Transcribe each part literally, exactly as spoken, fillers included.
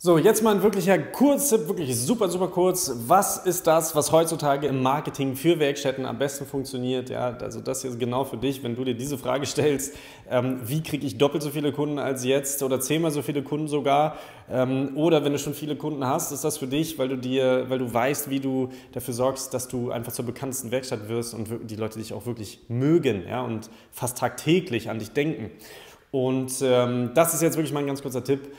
So, jetzt mal ein wirklicher Kurztipp, wirklich super, super kurz. Was ist das, was heutzutage im Marketing für Werkstätten am besten funktioniert? Ja, also das hier ist genau für dich, wenn du dir diese Frage stellst, ähm, wie kriege ich doppelt so viele Kunden als jetzt oder zehnmal so viele Kunden sogar? Ähm, oder wenn du schon viele Kunden hast, ist das für dich, weil du dir, weil du weißt, wie du dafür sorgst, dass du einfach zur bekanntesten Werkstatt wirst und die Leute dich auch wirklich mögen, ja, und fast tagtäglich an dich denken. Und ähm, das ist jetzt wirklich mal ein ganz kurzer Tipp.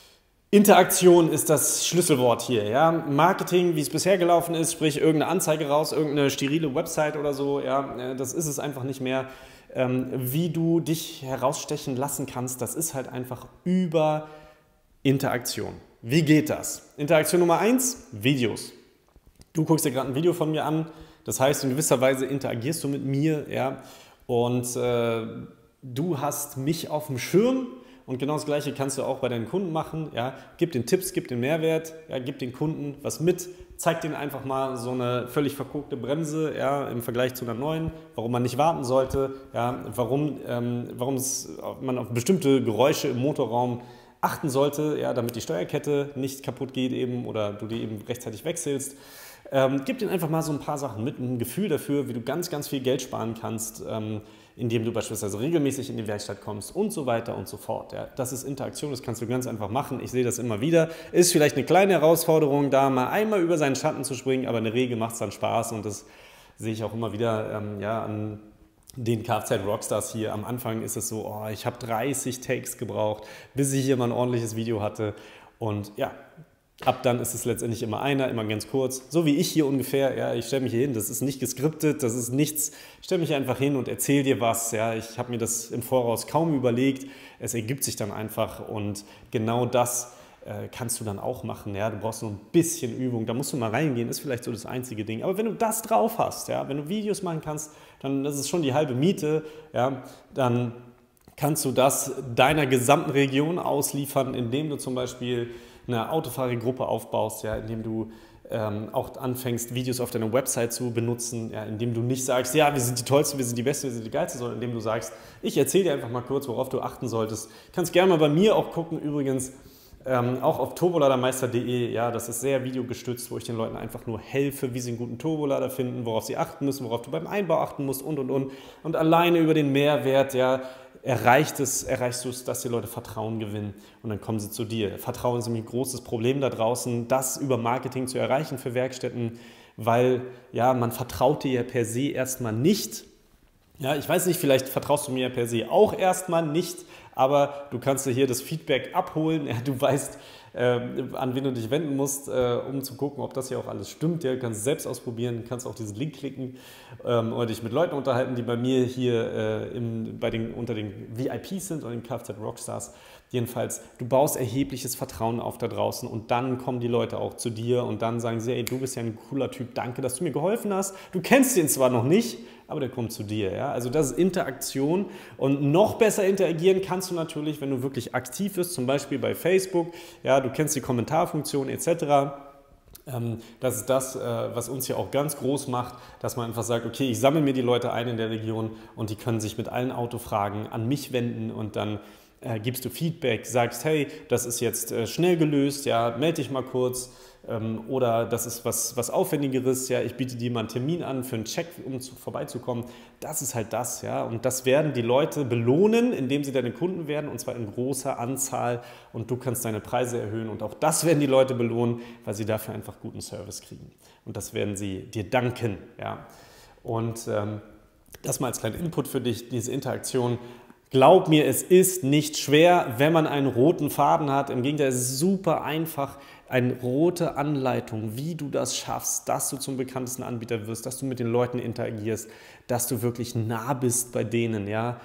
Interaktion ist das Schlüsselwort hier. Ja? Marketing, wie es bisher gelaufen ist, sprich irgendeine Anzeige raus, irgendeine sterile Website oder so, ja, das ist es einfach nicht mehr. Ähm, wie du dich herausstechen lassen kannst, das ist halt einfach über Interaktion. Wie geht das? Interaktion Nummer eins, Videos. Du guckst dir gerade ein Video von mir an, das heißt, in gewisser Weise interagierst du mit mir, ja, und äh, du hast mich auf dem Schirm. Und genau das Gleiche kannst du auch bei deinen Kunden machen. Ja? Gib den Tipps, gib den Mehrwert, ja? Gib den Kunden was mit, zeig denen einfach mal so eine völlig verkokte Bremse, ja? Im Vergleich zu einer neuen, warum man nicht warten sollte, ja? warum, ähm, warum es, man auf bestimmte Geräusche im Motorraum achten sollte, ja? Damit die Steuerkette nicht kaputt geht eben oder du die eben rechtzeitig wechselst. Ähm, gib denen einfach mal so ein paar Sachen mit, ein Gefühl dafür, wie du ganz, ganz viel Geld sparen kannst, ähm, indem du beispielsweise regelmäßig in die Werkstatt kommst und so weiter und so fort. Ja, das ist Interaktion, das kannst du ganz einfach machen. Ich sehe das immer wieder. Ist vielleicht eine kleine Herausforderung, da mal einmal über seinen Schatten zu springen, aber in der Regel macht es dann Spaß und das sehe ich auch immer wieder ähm, ja, an den Kfz-Rockstars hier. Am Anfang ist es so, oh, ich habe dreißig Takes gebraucht, bis ich hier mal ein ordentliches Video hatte und ja, ab dann ist es letztendlich immer einer, immer ganz kurz. So wie ich hier ungefähr. Ja, ich stelle mich hier hin, das ist nicht geskriptet, das ist nichts. Ich stelle mich einfach hin und erzähle dir was. Ja, ich habe mir das im Voraus kaum überlegt. Es ergibt sich dann einfach und genau das äh, kannst du dann auch machen. Ja, du brauchst nur ein bisschen Übung, da musst du mal reingehen, ist vielleicht so das einzige Ding. Aber wenn du das drauf hast, ja, wenn du Videos machen kannst, dann das ist schon die halbe Miete. Ja, dann kannst du das deiner gesamten Region ausliefern, indem du zum Beispiel eine Autofahrergruppe aufbaust, ja, indem du ähm, auch anfängst, Videos auf deiner Website zu benutzen, ja, indem du nicht sagst, ja, wir sind die Tollsten, wir sind die Besten, wir sind die Geilsten, sondern indem du sagst, ich erzähle dir einfach mal kurz, worauf du achten solltest. Du kannst gerne mal bei mir auch gucken, übrigens, ähm, auch auf turboladermeister punkt de, ja, das ist sehr videogestützt, wo ich den Leuten einfach nur helfe, wie sie einen guten Turbolader finden, worauf sie achten müssen, worauf du beim Einbau achten musst und, und, und. Und alleine über den Mehrwert, ja, Erreicht es, erreichst du es, dass die Leute Vertrauen gewinnen und dann kommen sie zu dir. Vertrauen ist nämlich ein großes Problem da draußen, das über Marketing zu erreichen für Werkstätten, weil ja, man vertraut dir ja per se erstmal nicht. Ja, ich weiß nicht, vielleicht vertraust du mir ja per se auch erstmal nicht, aber du kannst dir hier das Feedback abholen. Ja, du weißt, äh, an wen du dich wenden musst, äh, um zu gucken, ob das hier auch alles stimmt. Ja, du kannst es selbst ausprobieren, kannst auch diesen Link klicken ähm, oder dich mit Leuten unterhalten, die bei mir hier äh, im, bei den, unter den V I Ps sind oder den Kfz-Rockstars. Jedenfalls, du baust erhebliches Vertrauen auf da draußen und dann kommen die Leute auch zu dir und dann sagen sie, ey, du bist ja ein cooler Typ, danke, dass du mir geholfen hast. Du kennst ihn zwar noch nicht, aber der kommt zu dir. Ja? Also das ist Interaktion und noch besser interagieren kannst du natürlich, wenn du wirklich aktiv bist, zum Beispiel bei Facebook. Ja, du kennst die Kommentarfunktion et cetera. Das ist das, was uns hier auch ganz groß macht, dass man einfach sagt, okay, ich sammle mir die Leute ein in der Region und die können sich mit allen Autofragen an mich wenden und dann Äh, gibst du Feedback, sagst, hey, das ist jetzt äh, schnell gelöst, ja, melde dich mal kurz ähm, oder das ist was, was Aufwendigeres, ja, ich biete dir mal einen Termin an für einen Check, um zu, vorbeizukommen. Das ist halt das, ja, und das werden die Leute belohnen, indem sie deine Kunden werden und zwar in großer Anzahl und du kannst deine Preise erhöhen und auch das werden die Leute belohnen, weil sie dafür einfach guten Service kriegen und das werden sie dir danken, ja, und ähm, das mal als kleiner Input für dich, diese Interaktion. Glaub mir, es ist nicht schwer, wenn man einen roten Faden hat. Im Gegenteil, es ist super einfach, eine rote Anleitung, wie du das schaffst, dass du zum bekanntesten Anbieter wirst, dass du mit den Leuten interagierst, dass du wirklich nah bist bei denen. Ja?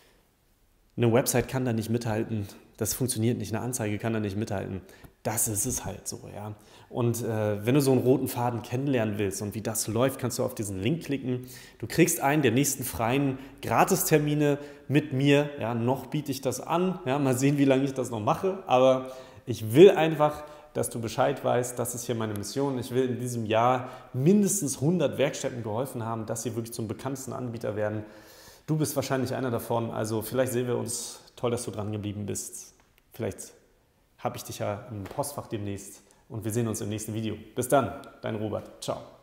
Eine Website kann da nicht mithalten, das funktioniert nicht, eine Anzeige kann da nicht mithalten. Das ist es halt so. Ja? Und äh, wenn du so einen roten Faden kennenlernen willst und wie das läuft, kannst du auf diesen Link klicken. Du kriegst einen der nächsten freien Gratistermine mit mir. Ja, noch biete ich das an. Ja, mal sehen, wie lange ich das noch mache. Aber ich will einfach, dass du Bescheid weißt, das ist hier meine Mission. Ich will in diesem Jahr mindestens hundert Werkstätten geholfen haben, dass sie wirklich zum bekanntesten Anbieter werden. Du bist wahrscheinlich einer davon. Also vielleicht sehen wir uns. Toll, dass du dran geblieben bist. Vielleicht habe ich dich ja im Postfach demnächst und wir sehen uns im nächsten Video. Bis dann, dein Robert. Ciao.